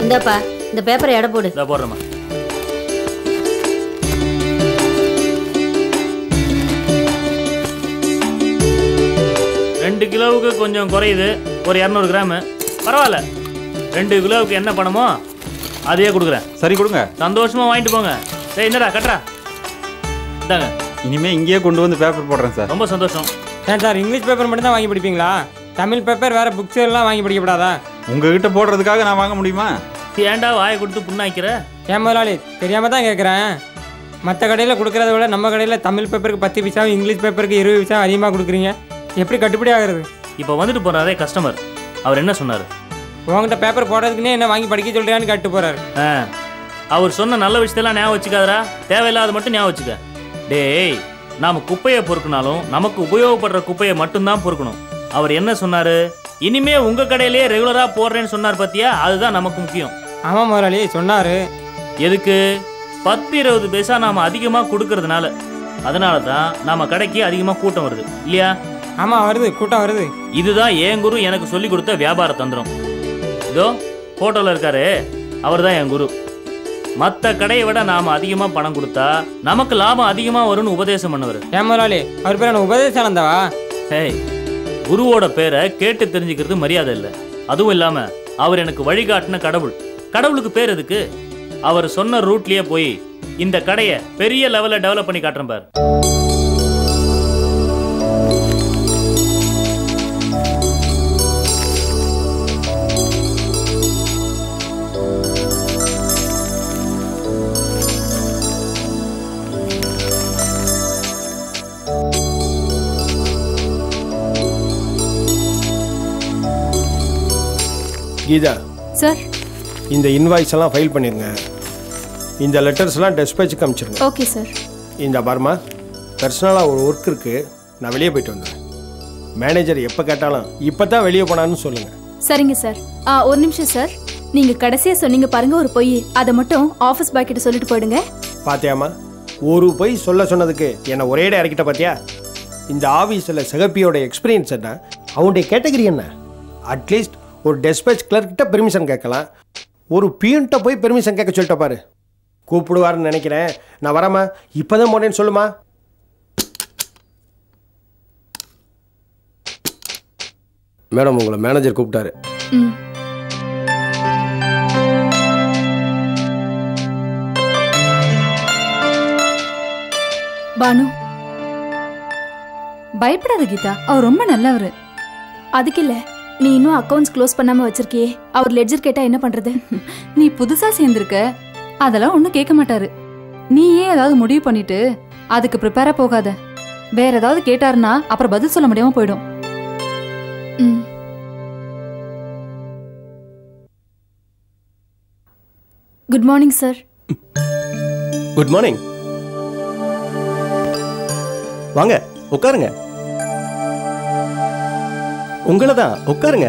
இந்தாப்பா இந்த பேப்பரை எடை போடு. இதா போடுறேம்மா. ரெண்டு கிலோவுக்கு கொஞ்சம் குறையுது, ஒரு 200 கிராமு. பரவாயில்ல, 2 கிலோவுக்கு என்ன பணமோ அதையே கொடுக்குறேன். சரி கொடுங்க. சந்தோஷமா வாங்கிட்டு போங்க. சரி என்னடா கட்டுறா இந்தாங்க. இனிமே இங்கேயே கொண்டு வந்து பேப்பர் போடுறேன் சார். ரொம்ப சந்தோஷம். ஏன் சார் இங்கிலீஷ் பேப்பர் மட்டும் தான் வாங்கி படிப்பீங்களா? தமிழ் பேப்பர் வேறு புக்ஸ் எல்லாம் வாங்கி படிக்கப்படாதா? உங்ககிட்ட போடுறதுக்காக நான் வாங்க முடியுமா? ஏன்டா வாயை கொடுத்து புண்ணாக்கிற? ஏன் முதலாளி தெரியாமல் தான் கேட்குறேன். மற்ற கடையில் கொடுக்குறத விட நம்ம கடையில் தமிழ் பேப்பருக்கு 10 பைசாவும் இங்கிலீஷ் பேப்பருக்கு 20 பைசாவும் அதிகமாக கொடுக்குறீங்க. எப்படி கட்டுப்படி ஆகுறது? இப்போ வந்துட்டு போகிறாரே கஸ்டமர், அவர் என்ன சொன்னார்? உங்கள்கிட்ட பேப்பர் போடுறதுக்குன்னே என்ன வாங்கி படிக்க சொல்கிறான்னு கட்டு போகிறாரு. அவர் சொன்ன நல்ல விஷயத்தெல்லாம் ஞாபகம் வச்சுக்காதரா, தேவையில்லாத மட்டும் ஞாபகம் வச்சுக்க. டேய், நாம் குப்பையை பொறுக்கினாலும் நமக்கு உபயோகப்படுற குப்பையை மட்டும்தான் பொறுக்கணும். அவர் என்ன சொன்னார்? இனிமே உங்கள் கடையிலேயே ரெகுலராக போடுறேன்னு சொன்னார் பார்த்தியா, அதுதான் நமக்கு முக்கியம். ஆமாம் முதலாளி சொன்னார். எதுக்கு? 10-20 பைசா நாம் அதிகமாக கொடுக்கறதுனால. அதனால தான் நம்ம கடைக்கு அதிகமாக கூட்டம் வருது இல்லையா? ஆமாம் வருது, கூட்டம் வருது. இதுதான் என் குரு எனக்கு சொல்லி கொடுத்த வியாபார தந்திரம். இதோ ஃபோட்டோவில் இருக்காரு, அவர் தான் என் குரு. மற்ற கடையை விட நாம் அதிகமாக பணம் கொடுத்தா நமக்கு லாபம் அதிகமாக வரும்னு உபதேசம் பண்ணவர். ஏன் முதலாளி அவர் பேர் என்ன உபதேசானந்தாவா? ஏய், குருவோட பேரை கேட்டு தெரிஞ்சுக்கிறது மரியாதை இல்லை. அதுவும் இல்லாமல் அவர் எனக்கு வழிகாட்டின கடவுள். கடவுளுக்கு பேர் எதுக்கு? அவர் சொன்ன ரூட்லேயே போய் இந்த கடையை பெரிய லெவலில் டெவலப் பண்ணி காட்டுறேன் பார். கீதா சார், இந்த இன்வாய்ஸ் எல்லாம் ஃபைல் பண்ணிருங்க. இந்த லெட்டர்ஸ்லாம் டெஸ்பேச்சுக்கு அனுப்பிச்சிருங்க. Okay sir. இந்த பார்மா, பர்சனலாக ஒரு ஒர்க் இருக்குது, நான் வெளியே போயிட்டு வந்துடுறேன். மேனேஜர் எப்போ கேட்டாலும் இப்போ தான் வெளியே போனான்னு சொல்லுங்கள். சரிங்க சார். ஒரு நிமிஷம் சார், நீங்கள் கடைசியாக சொன்னீங்க பாருங்க ஒரு பொய், அதை மட்டும் ஆஃபீஸ் பாய் கிட்ட சொல்லிட்டு போயிடுங்க. பாத்தியாமா, ஒரு பொய் சொல்ல சொன்னதுக்கு என்னை ஒரேட இறக்கிட்ட பார்த்தியா? இந்த ஆஃபீஸில் சிகப்பியோட எக்ஸ்பீரியன்ஸ் என்ன, அவனுடைய கேட்டகரி என்ன? அட்லீஸ்ட் ஒரு டெஸ்பேச் கிளர்க்கிட்ட பெர்மிஷன் கேட்கலாம், ஒரு பியூன்ட்ட போய் பெர்மிஷன் கேட்க சொல்லிட்ட பாரு. கூப்பிடுவாருன்னு நினைக்கிறேன். நான் வரமா, இப்போதான் போனேன்னு சொல்லுமா. மேடம் உங்களை மேனேஜர் கூப்பிட்டாரு. பானு, பயப்படாத கீதா, அவர் ரொம்ப நல்லவர். அதுக்கு இல்ல, நீ இன்னும் அக்கவுண்ட்ஸ் க்ளோஸ் பண்ணாம வச்சிருக்கியே, அவர் லெட்ஜர் கேட்டா என்ன பண்றது? நீ புதுசா சேர்ந்திருக்க, அதெல்லாம் ஒன்றும் கேட்க மாட்டாரு. நீயே ஏதாவது முடிவு பண்ணிட்டு அதுக்கு ப்ரிப்பேரா போகாத. வேற ஏதாவது கேட்டாருன்னா அப்புறம் பதில் சொல்ல முடியாம போயிடும். Good morning sir. Good morning. வாங்க உட்காருங்க. உங்களை தான், உட்காருங்க.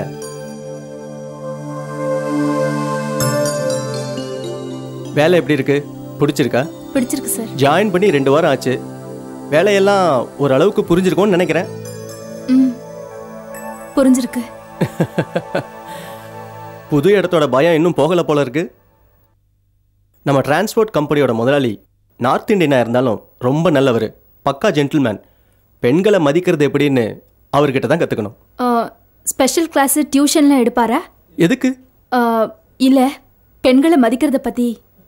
வேலை எப்படி இருக்கு? பிடிச்சிருக்கா? பிடிச்சிருக்கு சார். ஜாயின் பண்ணி 2 வாரம் ஆச்சு. வேலையெல்லாம் ஓரளவுக்கு புரிஞ்சிருக்கும்னு நினைக்கிறேன். புரிஞ்சிருக்கு. புது இடத்தோட பயம் இன்னும் போகல போல இருக்கு. நம்ம டிரான்ஸ்போர்ட் கம்பெனியோட முதலாளி நார்த் இந்தியனா இருந்தாலும் ரொம்ப நல்லவர், பக்கா ஜென்டில்மேன். பெண்களை மதிக்கிறது எப்படின்னு அவர்கிட்ட தான் கற்றுக்கணும். ஸ்பெஷல் கிளாஸ் டியூஷன்லாம் எடுப்பாரா? எதுக்கு? இல்லை, பெண்களை மதிக்கிறத பற்றி.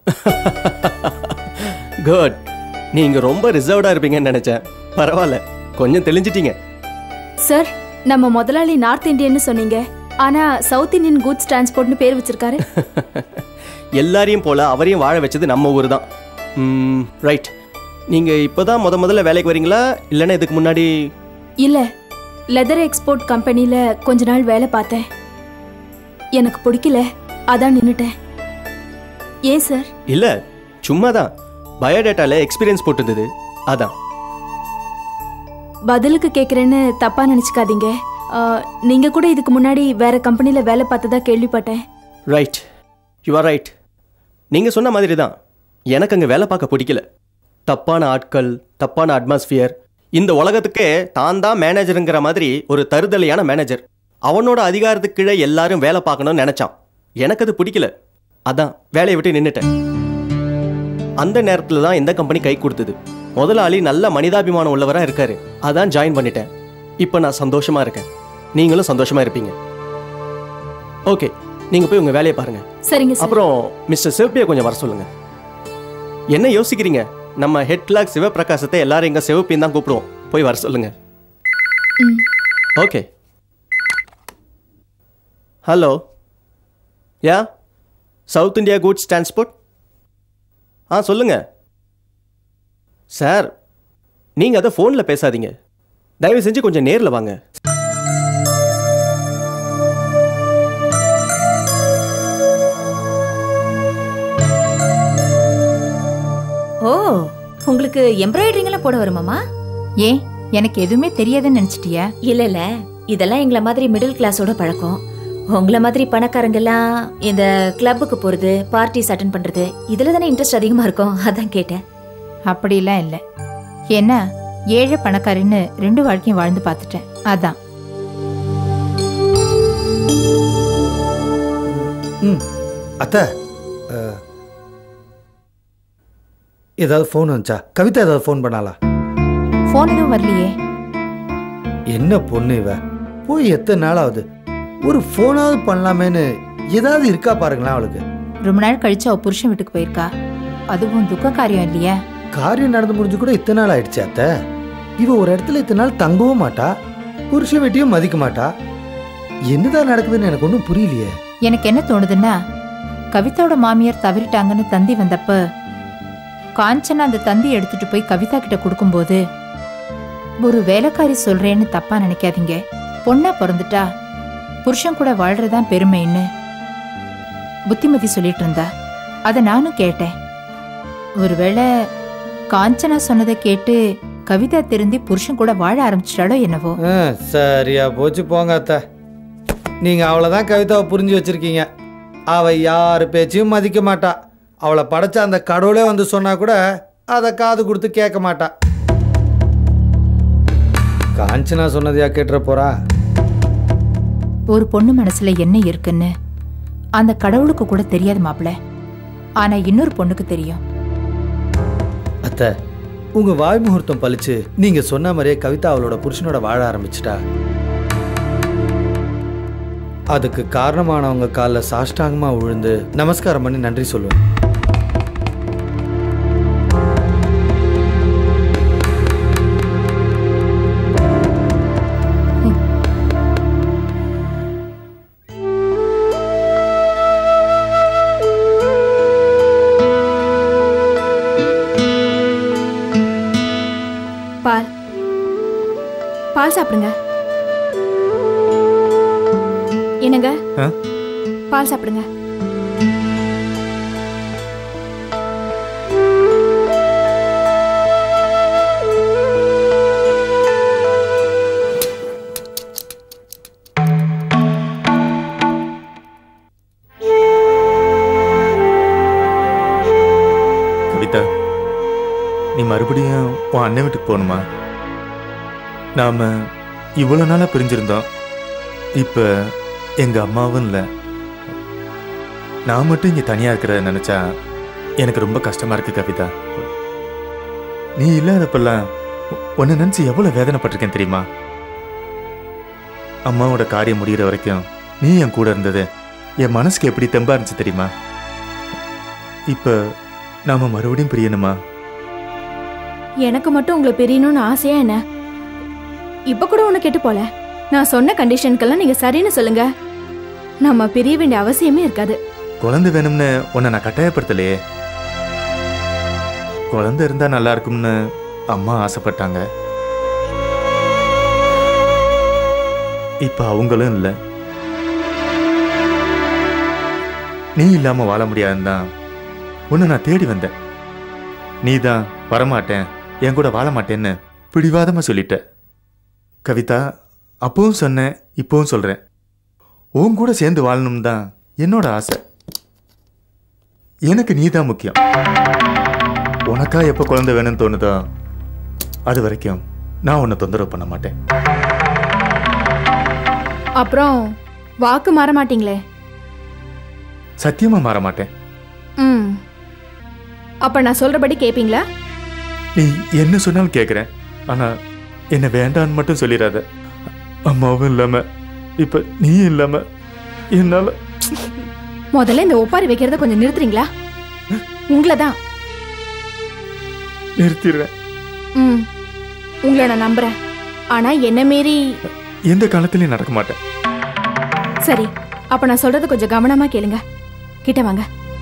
குட். நீங்கள் ரொம்ப ரிசர்வ்டாக இருப்பீங்கன்னு நினச்சேன். பரவாயில்ல, கொஞ்சம் தெளிஞ்சிட்டீங்க. சார், நம்ம முதலாளி நார்த் இந்தியன்னு சொன்னீங்க, ஆனால் சவுத் இந்தியன் கூட்ஸ் டிரான்ஸ்போர்ட்னு பேர் வச்சிருக்காரு. எல்லாரையும் போல அவரையும் வாழ வச்சது நம்ம ஊர் தான். ரைட். நீங்கள் இப்போ தான் முதல்ல வேலைக்கு வரீங்களா, இல்லைன்னா இதுக்கு முன்னாடி? இல்லை, லெதர் எக்ஸ்போர்ட் கம்பெனியில் கொஞ்ச நாள் வேலை பார்த்தேன். எனக்கு பிடிக்கல, அதான் நின்றுட்டேன். ஏன் சார்? இல்லை, சும்மா தான். பயோடேட்டாவில் எக்ஸ்பீரியன்ஸ் போட்டிருந்தது, அதான். பதிலுக்கு கேட்குறேன்னு தப்பாக நினச்சிக்காதீங்க. நீங்கள் கூட இதுக்கு முன்னாடி வேற கம்பெனியில் வேலை பார்த்ததா கேள்விப்பட்டேன். Right, you are right. நீங்கள் சொன்ன மாதிரி தான், எனக்கு அங்கே வேலை பார்க்க பிடிக்கல. தப்பான ஆட்கள், தப்பான அட்மாஸ்பியர். இந்த உலகத்துக்கே தான் தான் மேனேஜருங்கிற மாதிரி ஒரு தருதலையான மேனேஜர். அவனோட அதிகாரத்துக்கு கீழே எல்லாரும் வேலை பார்க்கணும்னு நினச்சான். எனக்கு அது பிடிக்கல. அதான் வேலையை விட்டு நின்றுட்டேன். அந்த நேரத்தில் தான் எந்த கம்பெனி கை கொடுத்தது. முதலாளி நல்ல மனிதாபிமானம் உள்ளவராக இருக்காரு. அதான் ஜாயின் பண்ணிட்டேன். இப்போ நான் சந்தோஷமா இருக்கேன். நீங்களும் சந்தோஷமா இருப்பீங்க. ஓகே, நீங்க போய் உங்க வேலையை பாருங்க. சரிங்க சார். அப்புறம் மிஸ்டர் சிவப்பியை கொஞ்சம் வர சொல்லுங்க. என்ன யோசிக்கிறீங்க? நம்ம ஹெட் கிளாக் சிவபிரகாசத்தை எல்லாரும் எங்க சிவப்பின்னு தான் கூப்பிடுவோம். போய் வர சொல்லுங்க. Okay. Hello, ya, South India goods transport. சொல்லுங்க சார். நீங்கள் அதை ஃபோனில் பேசாதீங்க. தயவு செஞ்சு கொஞ்சம் நேரில் வாங்க. ஓ, உங்களுக்கு எம்ப்ராய்டரிங்லாம் போட வருமாமா? ஏன், எனக்கு எதுவுமே தெரியாதுன்னு நினைச்சிட்டியா? இல்ல, இதெல்லாம் எங்களை மாதிரி மிடில் கிளாஸோட பழக்கம். உங்களை மாதிரி பணக்காரங்கெல்லாம் இந்த கிளப்புக்கு போறது, பார்ட்டிஸ் அட்டென்ட் பண்றது, இதுல தானே இன்ட்ரெஸ்ட் அதிகமா இருக்கும். அதான் கேட்டேன். அப்படிலாம் இல்லை. ஏன்னா ஏழை பணக்காரின்னு 2 வாழ்க்கையும் வாழ்ந்து பார்த்துட்டேன். அதான். அத்தை, ஏதாவது ஃபோன் வந்துச்சா? கவிதா ஏதாவது ஃபோன் பண்ணாளா? ஃபோன் எதுவும் வரலையே. என்ன பொண்ணு இவ, போய் எத்தனை நாள் ஆகுது? ஒரு ஃபோனாவது பண்ணலாமேன்னு ஏதாவது இருக்கா பாருங்களேன் அவளுக்கு. ரொம்ப நாள் கழிச்சு அவ புருஷன் வீட்டுக்கு போயிருக்கா. அதுவும் துக்க காரியம் இல்லையா? காரியம் நடந்து முடிஞ்சு கூட இத்தனை நாள் ஆயிடுச்சு அத்தை. இவ ஒரு இடத்துல இத்தனை நாள் தங்கவும் மாட்டா, புருஷன் வீட்டையும் மதிக்க மாட்டா. என்னதான் நடக்குதுன்னு எனக்கு ஒன்றும் புரியலையே. எனக்கு என்ன தோணுதுன்னா, கவிதாவோட மாமியார் தவறிட்டாங்கன்னு தந்தி வந்தப்ப காஞ்சனா அந்த தந்தி எடுத்துட்டு போய் கவிதா கிட்ட கொடுக்கும்போது, ஒரு வேலைக்காரி சொல்றேன்னு தப்பா நினைக்காதீங்க, பொண்ணா பிறந்துட்டா புருஷன் கூட வாழ்றதான் பெருமைன்னு புத்திமதி சொல்லிட்டு இருந்தா. அதை நானும் கேட்டேன். ஒருவேளை காஞ்சனா சொன்னதை கேட்டு கவிதா திருந்தி புருஷன் கூட வாழ ஆரம்பிச்சிட்டாலோ என்னவோ. சரியா போச்சு போங்க அத்தை. நீங்க அவளைதான் கவிதாவை புரிஞ்சு வச்சிருக்கீங்க. அவ யாரு பேச்சையும் மதிக்க மாட்டா. அவளை படைச்ச அந்த கடவுளே வந்து சொன்னா கூட அதை காது கொடுத்து கேட்க மாட்டா. காஞ்சனா சொன்னதையா கேட்டுற போறா? ஒரு பொண்ணு மனசுல என்ன இருக்குன்னு அந்த கடவுளுக்கு கூட தெரியாது மாப்பிள்ள. ஆனா இன்னொரு பொண்ணுக்கு தெரியும். அத்தை, உங்க வாய் முகூர்த்தம் பழிச்சு நீங்க சொன்ன மாதிரியே கவிதா அவளோட புருஷனோட வாழ ஆரம்பிச்சிட்டா. அதுக்கு காரணமானவங்க காலில் சாஷ்டாங்கமா விழுந்து நமஸ்காரம் பண்ணி நன்றி சொல்லுவேன். பால் சாப்பிடுங்க. என்னங்க, பால் சாப்பிடுங்க. கவிதா, நீ மறுபடியும் உன் அண்ணன் வீட்டுக்கு போகணுமா? நாம இவ்வளவு நாளா பிரிஞ்சிருந்தோம். இப்ப எங்க அம்மாவும் இல்லை. நான் மட்டும் இங்க தனியா இருக்கிறத நினைச்சா எனக்கு ரொம்ப கஷ்டமா இருக்கு கவிதா. நீ இல்லாதப்பெல்லாம் உன்னை நினைச்சு எவ்வளவு வேதனைப்பட்டிருக்கேன் தெரியுமா? அம்மாவோட காரியம் முடிகிற வரைக்கும் நீ என் கூட இருந்தது என் மனசுக்கு எப்படி தெம்பா இருந்துச்சு தெரியுமா? இப்ப நாம மறுபடியும் பிரியணுமா? எனக்கு மட்டும் உங்களை பிரியணும்னு ஆசையா என்ன? இப்ப கூட ஒண்ணு கேட்டு போல. நான் சொன்ன கண்டிஷனுக்கெல்லாம் நீங்க சரின்னு சொல்லுங்க, நம்ம பிரிய வேண்டிய அவசியமே இருக்காது. குழந்தை வேணும்னு உன்னை நான் கட்டாயப்படுத்தலையே. குழந்தை இருந்தா நல்லா இருக்கும்னு அம்மா ஆசைப்பட்டாங்க. இப்ப அவங்களும் இல்லை. நீ இல்லாம வாழ முடியாதுதான் உன்னை நான் தேடி வந்தேன். நீ தான் வரமாட்டேன், என் கூட வாழ மாட்டேன்னு பிடிவாதமா சொல்லிட்ட. கவிதா, அப்பவும் சொன்னேன், இப்பவும் சொல்றேன், உன் கூட சேர்ந்து வாழணும் தான் என்னோட ஆசை. எனக்கு நீ தான் முக்கியம். உனக்கா எப்போ குழந்தை வேணும்னு தோணுதோ அது வரைக்கும் நான் உன்னை தொந்தரவு பண்ண மாட்டேன். அப்புறம் வாக்கு மாற மாட்டீங்களே? சத்தியமா மாற மாட்டேன். ம். அப்ப நான் சொல்றபடி கேப்பீங்களா? நீ என்ன சொன்னாலும் கேட்குறேன், ஆனால் என்ன வேண்டான்னு மட்டும் சொல்லிடாத. அம்மாவும் இல்லாம இப்ப நீ இல்லாம என்னால. முதல்ல இந்த ஒப்பாரி வைக்கிறத கொஞ்சம் நிறுத்துறீங்களா? உங்களை தான். நிறுத்திடுறேன். ம். உங்களை நான் நம்புறேன். ஆனா என்ன மீறி எந்த காலத்திலயும் நடக்க மாட்டேன். சரி, அப்ப நான் சொல்றது கொஞ்சம் கவனமா கேளுங்க. கிட்ட வாங்க.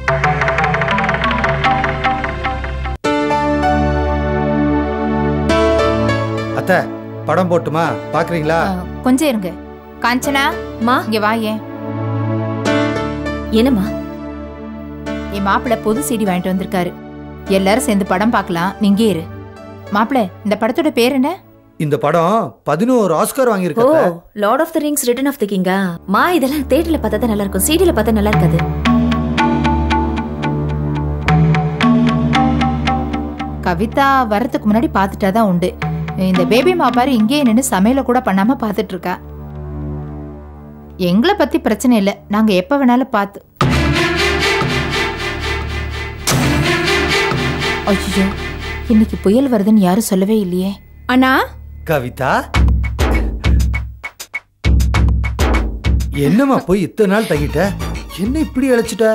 அத்தை, படம் போட்டுமா? பாக்குறீங்களா? கொஞ்சம் இருங்க. காஞ்சனா, மா, இங்க வா. ஏன் என்னம்மா? என் மாப்பிள்ளை புது சிடி வாங்கிட்டு வந்திருக்காரு. எல்லாரும் சேர்ந்து படம் பார்க்கலாம். நீங்க இரு. மாப்பிள்ளை, இந்த படத்தோட பேர் என்ன? இந்த படம் 11 ஆஸ்கார் ஓ, வாங்கியிருக்கு. Lord of the Rings, return of the கிங்கா? மா, இதெல்லாம் தியேட்டர்ல பார்த்தா தான் நல்லா இருக்கும், சிடில பார்த்தா நல்லா இருக்காது. கவிதா வரதுக்கு முன்னாடி பார்த்துட்டாதான் உண்டு. இந்த பேபி மாப்பாரு இங்கே நின்று சமையல கூட பண்ணாம பார்த்துட்டு இருக்கா. எங்களை பத்தி பிரச்சனை இல்லை, நாங்க எப்ப வேணாலும் பார்த்து. ஐயோ, இன்னைக்கு புயல் வருதுன்னு யாரும் சொல்லவே இல்லையே. அண்ணா. கவிதா, என்னம்மா போய் இத்தனை நாள் தங்கிட்ட? என்ன இப்படி அழைச்சிட்ட?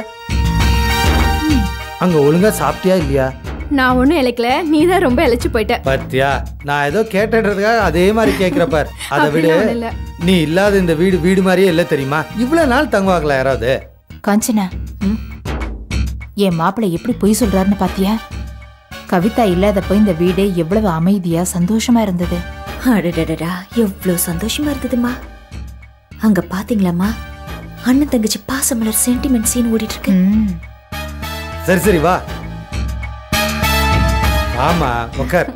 அங்க ஒழுங்கா சாப்பிட்டியா இல்லையா? நான் ஒன்னும் இழைக்கல, நீ தான் ரொம்ப இழைச்சு போயிட்ட. பத்தியா, நான் ஏதோ கேட்டேன்றதுக்காக அதே மாதிரி கேக்குறப்பார். அதை விட நீ இல்லாத இந்த வீடு வீடு மாதிரியே இல்ல தெரியுமா? இவ்வளவு நாள் தங்குவாங்களா யாராவது? காஞ்சனா, என் மாப்பிள்ளை எப்படி பொய் சொல்றாருன்னு பாத்தியா? கவிதா இல்லாதப்போ இந்த வீடு எவ்வளவு அமைதியா சந்தோஷமா இருந்தது. அடடடடா, எவ்வளவு சந்தோஷமா இருந்ததுமா. அங்க பாத்தீங்களாமா, அண்ணன் தங்கச்சி பாசமலர் சென்டிமெண்ட் சீன் ஓடிட்டு இருக்கு. சரி சரி வா. ஆமா, உட்கார்.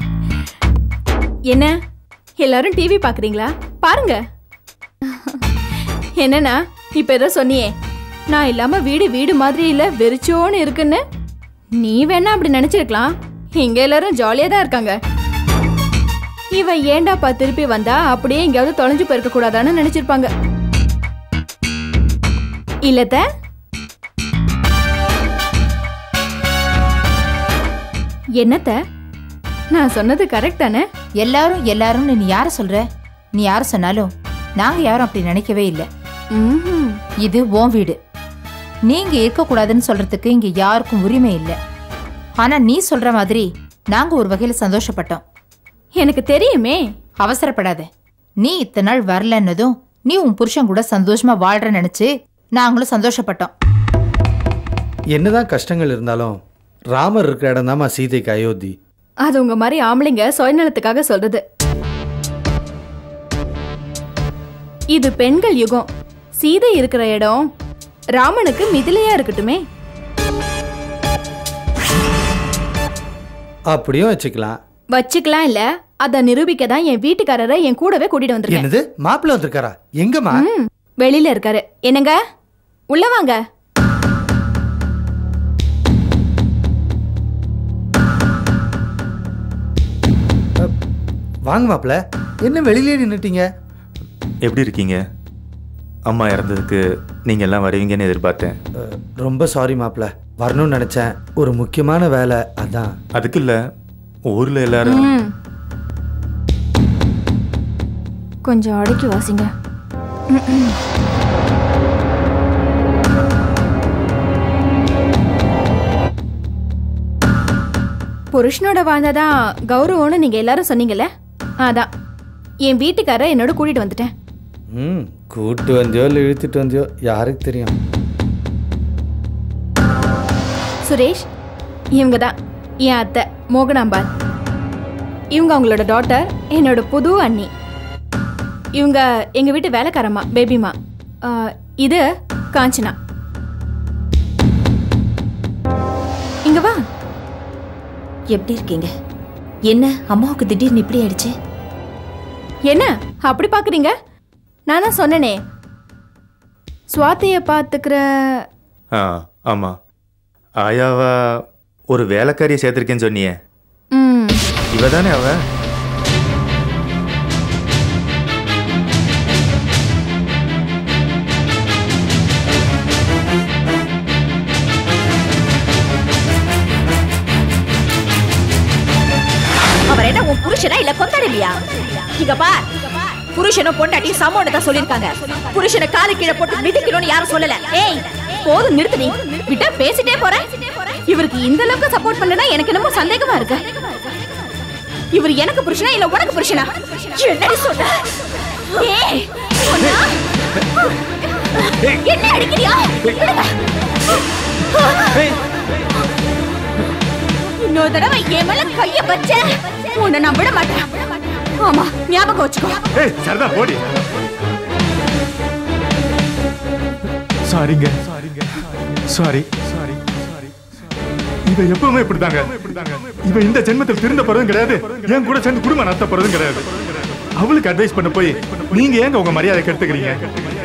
என்ன எல்லாரும் டிவி பாக்குறீங்களா? பாருங்க. என்னன்னா இப்ப ஏதோ சொன்னியே, நான் இல்லாம வீடு வீடு மாதிரி இல்ல வெறிச்சோன்னு இருக்குன்னு. நீ வேணா அப்படி நினைச்சிருக்கலாம். இங்க எல்லாரும் ஜாலியா தான் இருக்காங்க. இவ ஏண்டாப்பா திருப்பி வந்தா அப்படியே எங்கேயாவது தொலைஞ்சு போயிருக்க கூடாதான்னு நினைச்சிருப்பாங்க. இல்லத்த? என்னத்த, நான் சொன்னது கரெக்ட் தானே? எல்லாரும் எல்லாரும் நீ யார சொல்ற? நீ யார சொன்னாலும் நாங்க யாரும் அப்படி நினைக்கவே இல்லை. இது உன் வீடு. நீங்க இருக்க கூடாதுன்னு சொல்றதுக்கு இங்க யாருக்கும் உரிமை இல்லை. ஆனா நீ சொல்ற மாதிரி நாங்க ஒரு வகையில சந்தோஷப்பட்டோம். எனக்கு தெரியுமே. அவசரப்படாத. நீ இத்தனை நாள் வரலன்னதும் நீ உன் புருஷன் கூட சந்தோஷமா வாழ்ற நினைச்சு நாங்களும் சந்தோஷப்பட்டோம். என்னதான் கஷ்டங்கள் இருந்தாலும் ராமர் இருக்கிற இடம் தாமா சீதைக்கு அயோத்தி. அது உங்க மாதிரி ஆம்பளைங்க சுயநலத்துக்காக சொல்றது. இது பெண்கள் யுகம். சீதை இருக்கிற இடம் ராமனுக்கு மிதிலையா இருக்கட்டுமே. அப்படியும் வச்சுக்கலாம். வச்சுக்கலாம் இல்ல, அத நிரூபிக்க தான் என் வீட்டுக்காரரை என் கூடவே கூட்டிட்டு வந்திருக்கேன். என்னது, மாப்பிள்ள வந்திருக்காரா? எங்கம்மா? வெளியில இருக்காரு. என்னங்க, உள்ள வாங்க. வாங்க மாப்பிள்ள. என்ன வெளியிலே நின்னுட்டீங்க? எப்படி இருக்கீங்க? அம்மா இறந்ததுக்கு நீங்க எல்லாம் வருவீங்கன்னு எதிர்பார்த்தேன். ரொம்ப சாரி மாப்பிள்ள, வரணும்னு நினைச்சேன். ஒரு முக்கியமான வேலை, அதான். அதுக்கு இல்ல, ஊர்ல எல்லாரும். கொஞ்சம் அடக்கி வாசிங்க. புருஷனோட வாழ்ந்ததான் கௌரவம்னு நீங்க எல்லாரும் சொன்னீங்கல்ல, அதான் என் வீட்டுக்கார என்னோட கூட்டிட்டு வந்துட்டேன். கூட்டு வந்தியோ இல்லை இழுத்துட்டு வந்தியோ யாருக்கு தெரியும். சுரேஷ், இவங்க தான் என் அத்தை மோகனாம்பாள். இவங்க அவங்களோட டாட்டர், என்னோட புது அண்ணி. இவங்க எங்க வீட்டு வேலைக்காரம்மா, பேபிமா. இது காஞ்சனா. இங்க வா. எப்படி இருக்கீங்க? என்ன அம்மாவுக்கு திடீர்னு இப்படி ஆயிடுச்சு? என்ன அப்படி பாக்குறீங்க? நானா சொன்னனே சுவாத்திய பாத்துக்கிற. ஆமா, ஆயாவா ஒரு வேலைக்காரியை சேர்த்திருக்கேன்னு சொன்னியே, இவதானே அவ? இங்க பார், புருஷனும் பொண்டாட்டியும் சமோட சொல்லிருக்காங்க. புருஷனை காலு கீழே போட்டு மிதிக்கணும்னு யாரும் சொல்லல. ஏய் போதும் நிறுத்து, நீ விட்டா பேசிட்டே போற. இவருக்கு இந்த அளவுக்கு சப்போர்ட் பண்ணனா எனக்கு என்னமோ சந்தேகமா இருக்கு. இவர் எனக்கு புருஷனா இல்ல உனக்கு புருஷனா? என்னடி சொல்ற? ஏய் என்ன அடிக்கிறியா? இன்னொரு தடவை என் மேல கைய வச்ச உன்னை நான் விட மாட்டேன். ஆமா ஞாபகம் வச்சுக்கோ. ஏய் சரதா போடி. சாரிங்க சாரி. இவ எப்பவுமே இப்படிதாங்க. இவ இந்த ஜென்மத்தில் திருந்த போறதும் கிடையாது, என் கூட சேர்ந்து குடும்பம் நடத்த போறதும் கிடையாது. அவளுக்கு அட்வைஸ் பண்ண போய் நீங்க ஏங்க உங்க மரியாதை கெடுத்துக்கிறீங்க?